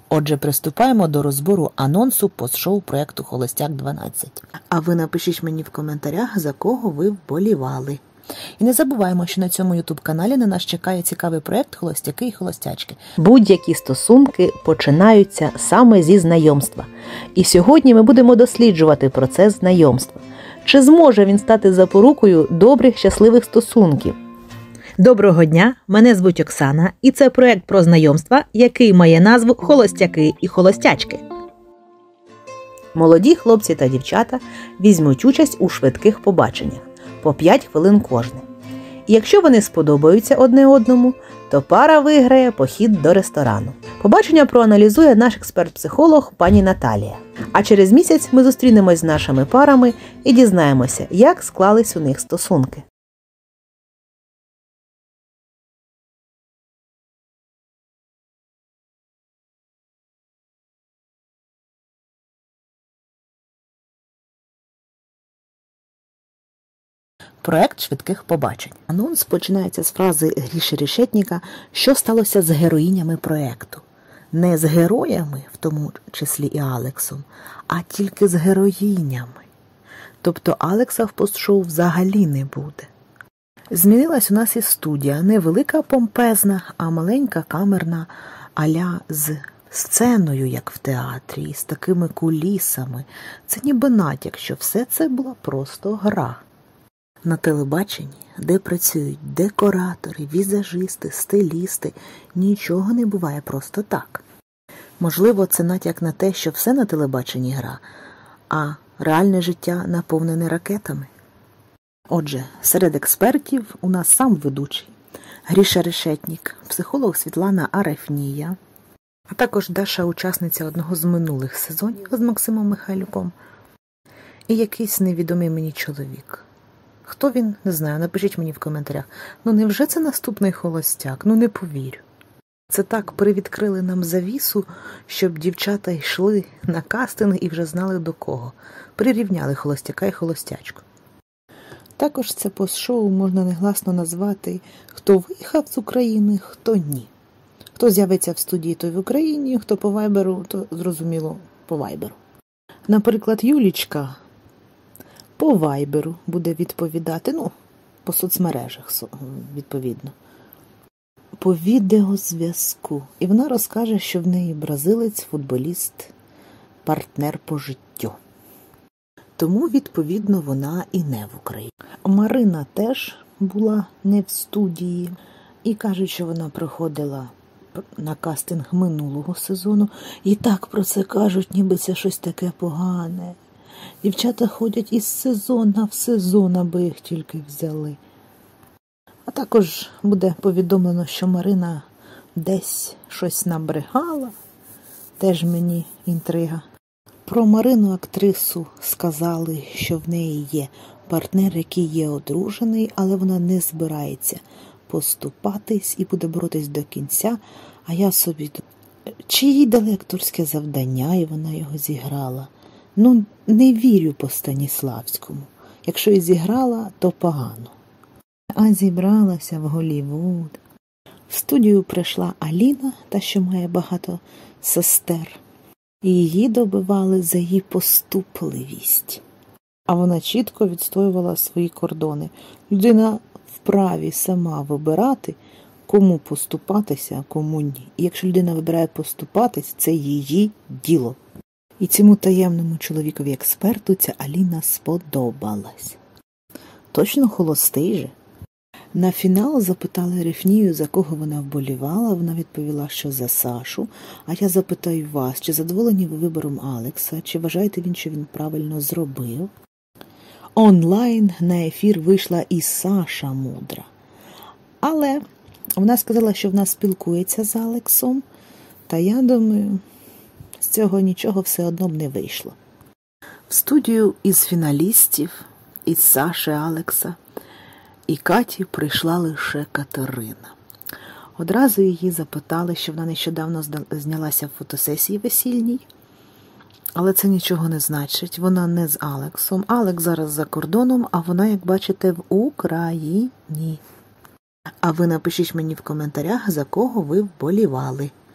Отже, приступаємо до розбору анонсу пост-шоу проєкту «Холостяк-12». А ви напишіть мені в коментарях, за кого ви вболівали. І не забуваємо, що на цьому ютуб-каналі на нас чекає цікавий проєкт «Холостяки і холостячки». Будь-які стосунки починаються саме зі знайомства. І сьогодні ми будемо досліджувати процес знайомства. Чи зможе він стати запорукою добрих, щасливих стосунків? Доброго дня, мене звуть Оксана, і це проєкт про знайомства, який має назву «Холостяки і холостячки». Молоді хлопці та дівчата візьмуть участь у швидких побаченнях, по 5 хвилин кожне. І якщо вони сподобаються одне одному, то пара виграє похід до ресторану. Побачення проаналізує наш експерт-психолог пані Наталія. А через місяць ми зустрінемось з нашими парами і дізнаємося, як склались у них стосунки. Проект швидких побачень. Анонс починається з фрази Гріші Решетніка «Що сталося з героїнями проекту?» Не з героями, в тому числі і Алексом, а тільки з героїнями. Тобто Алекса в пост-шоу взагалі не буде. Змінилась у нас і студія. Не велика помпезна, а маленька камерна а-ля з сценою, як в театрі, з такими кулісами. Це ніби натяк, що все це була просто гра. На телебаченні, де працюють декоратори, візажисти, стилісти, нічого не буває просто так. Можливо, це натяк на те, що все на телебаченні гра, а реальне життя наповнене ракетами. Отже, серед експертів у нас сам ведучий Гріша Решетнік, психолог Світлана Арафнія, а також Даша, учасниця одного з минулих сезонів з Максимом Михайлюком, і якийсь невідомий мені чоловік. Хто він? Не знаю, напишіть мені в коментарях. Невже це наступний холостяк? Не повірю. Це так привідкрили нам завісу, щоб дівчата йшли на кастинг і вже знали до кого. Прирівняли холостяка і холостячку. Також це пост-шоу можна негласно назвати «Хто виїхав з України, хто ні». Хто з'явиться в студії, той в Україні, хто по вайберу, то зрозуміло по вайберу. Наприклад, Юлічка по вайберу буде відповідати, по соцмережах, відповідно, по відеозв'язку. І вона розкаже, що в неї бразилець, футболіст, партнер по життю. Тому, відповідно, вона і не в Україні. Марина теж була не в студії. І кажуть, що вона приходила на кастинг минулого сезону. І так про це кажуть, ніби це щось таке погане. Дівчата ходять із сезону в сезон, аби їх тільки взяли. А також буде повідомлено, що Марина десь щось набрехала. Теж мені інтрига. Про Марину, актрису, сказали, що в неї є партнер, який є одружений, але вона не збирається поступатись і буде боротись до кінця. А я собі думаю, чи їй дали акторське завдання, і вона його зіграла? Не вірю по Станіславському. Якщо і зіграла, то погано. А зібралася в Голлівуд. В студію прийшла Аліна, та, що має багато сестер. І її добивали за її поступливість. А вона чітко відстоювала свої кордони. Людина вправі сама вибирати, кому поступатися, а кому ні. І якщо людина вибирає поступатись, це її діло. І цьому таємному чоловікові-експерту ця Аліна сподобалась. Точно холостий же? На фінал запитали Рефнію, за кого вона вболівала. Вона відповіла, що за Сашу. А я запитаю вас, чи задоволені ви вибором Алекса? Чи вважаєте він, що він правильно зробив? Онлайн на ефір вийшла і Саша Мудра. Але вона сказала, що вона спілкується з Алексом. Та я думаю, з цього нічого все одно б не вийшло. В студію із фіналістів, із Саші, Алекса і Каті прийшла лише Катерина. Одразу її запитали, що вона нещодавно знялася в фотосесії весільній. Але це нічого не значить. Вона не з Алексом. Алекс зараз за кордоном, а вона, як бачите, в Україні. А ви напишіть мені в коментарях, за кого ви вболівали.